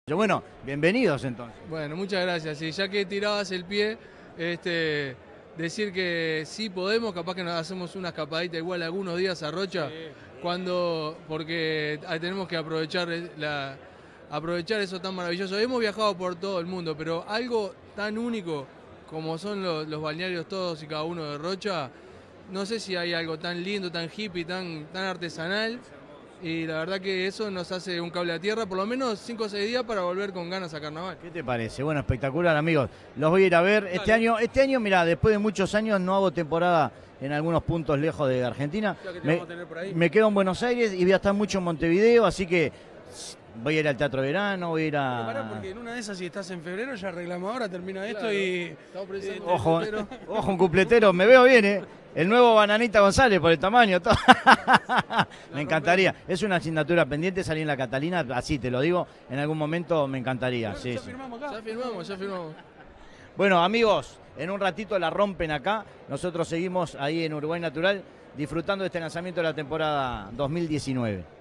Bueno, bienvenidos entonces. Bueno, muchas gracias. Sí, ya que tirabas el pie, decir que sí podemos, capaz que nos hacemos una escapadita igual algunos días a Rocha, porque tenemos que aprovechar eso tan maravilloso. Hemos viajado por todo el mundo, pero algo tan único como son los balnearios todos y cada uno de Rocha, no sé si hay algo tan lindo, tan hippie, tan artesanal. Y la verdad que eso nos hace un cable a tierra, por lo menos 5 o 6 días para volver con ganas a carnaval. ¿Qué te parece? Bueno, espectacular, amigos. Los voy a ir a ver. Este año, mirá, después de muchos años no hago temporada en algunos puntos lejos de Argentina. Me quedo en Buenos Aires y voy a estar mucho en Montevideo, así que voy a ir al Teatro Verano, voy a ir a... Pará, porque en una de esas, si estás en febrero, ya arreglamos ahora, termina esto Claro, y... Ojo, un cupletero, me veo bien, ¿eh? El nuevo Bananita González por el tamaño, todo. Me encantaría. Es una asignatura pendiente salir en la Catalina, así te lo digo, en algún momento me encantaría. Bueno, Sí, ya sí. firmamos acá. Ya firmamos. Bueno, amigos, en un ratito la rompen acá. Nosotros seguimos ahí en Uruguay Natural disfrutando de este lanzamiento de la temporada 2019.